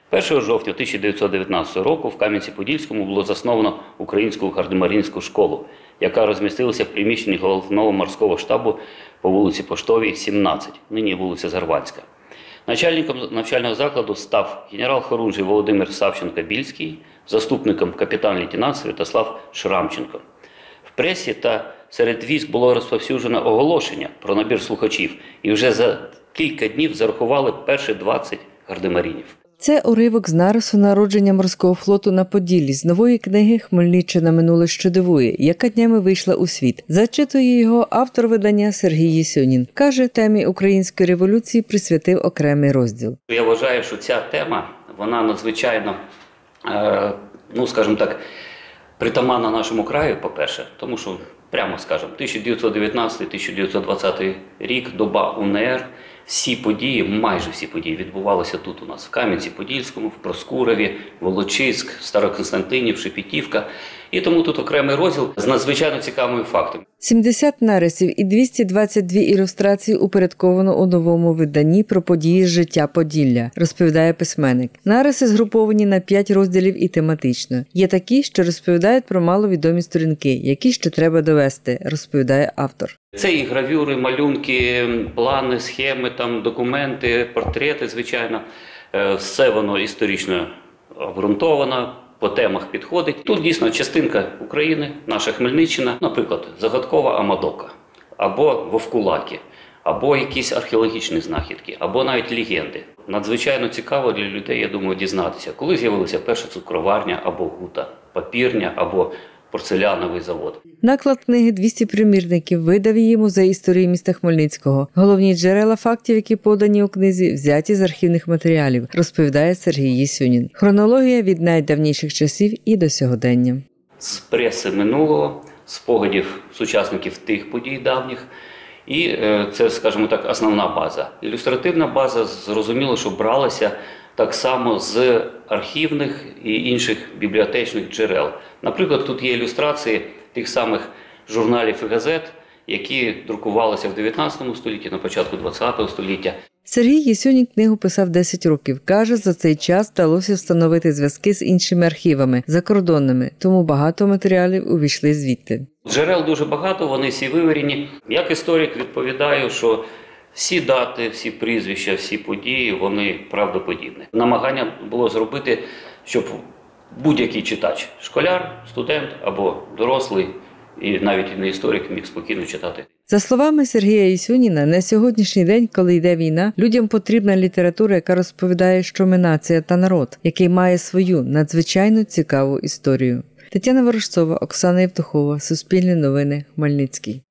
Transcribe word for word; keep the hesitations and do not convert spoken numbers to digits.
першого жовтня тисяча дев'ятсот дев'ятнадцятого року в Кам'янці-Подільському було засновано Українську гардемаринську школу, яка розмістилася в приміщенні головного морського штабу по вулиці Поштовій, сімнадцять, нині вулиця Зарванська. Начальником навчального закладу став генерал-хорунжий Володимир Савченко-Більський, заступником капітан-лейтенант Святослав Шрамченко. В пресі та серед військ було розповсюджено оголошення про набір слухачів, і вже за кілька днів зарахували перші двадцять гардемаринів. Це уривок з нарису народження морського флоту на Поділлі з нової книги «Хмельниччина. Минуле, що дивує», яка днями вийшла у світ. Зачитує його автор видання Сергій Єсьонін. Каже, темі української революції присвятив окремий розділ. Я вважаю, що ця тема, вона надзвичайно, е, ну скажімо так, притаманна нашому краю, по-перше, тому що, прямо скажемо, тисяча дев'ятсот дев'ятнадцятий - тисяча дев'ятсот двадцятий рік, доба УНР, всі події, майже всі події відбувалися тут у нас, в Кам'янці-Подільському, в Проскурові, Волочиськ, Староконстантинів, Шепетівка. І тому тут окремий розділ з надзвичайно цікавими фактами. сімдесят нарисів і двісті двадцять дві ілюстрації упорядковано у новому виданні про події з життя Поділля, розповідає письменник. Нариси згруповані на п'ять розділів і тематично. Є такі, що розповідають про маловідомі сторінки, які ще треба довести, розповідає автор. Це і гравюри, малюнки, плани, схеми, там, документи, портрети, звичайно. Все воно історично обґрунтовано, по темах підходить. Тут дійсно частинка України, наша Хмельниччина, наприклад, загадкова Амадока, або Вовкулаки, або якісь археологічні знахідки, або навіть легенди. Надзвичайно цікаво для людей, я думаю, дізнатися, коли з'явилася перша цукроварня, або гута, папірня, або порцеляновий завод. Наклад книги «двісті примірників» видав її Музей історії міста Хмельницького. Головні джерела фактів, які подані у книзі, взяті з архівних матеріалів, розповідає Сергій Єсьонін. Хронологія від найдавніших часів і до сьогодення. З преси минулого, спогадів сучасників тих подій давніх. І це, скажімо так, основна база. Ілюстративна база, зрозуміло, що бралася так само з архівних і інших бібліотечних джерел. Наприклад, тут є ілюстрації тих самих журналів і газет, які друкувалися в дев'ятнадцятому столітті, на початку двадцятого століття. Сергій Єсьонін книгу писав десять років. Каже, за цей час вдалося встановити зв'язки з іншими архівами, закордонними, тому багато матеріалів увійшли звідти. Джерел дуже багато, вони всі вивірені. Як історик відповідаю, що всі дати, всі прізвища, всі події, вони правдоподібні. Намагання було зробити, щоб будь-який читач, школяр, студент або дорослий, і навіть не історик, міг спокійно читати. За словами Сергія Єсьоніна, на сьогоднішній день, коли йде війна, людям потрібна література, яка розповідає, що ми нація та народ, який має свою надзвичайно цікаву історію. Тетяна Ворожцова, Оксана Євтухова, Суспільне новини, Хмельницький.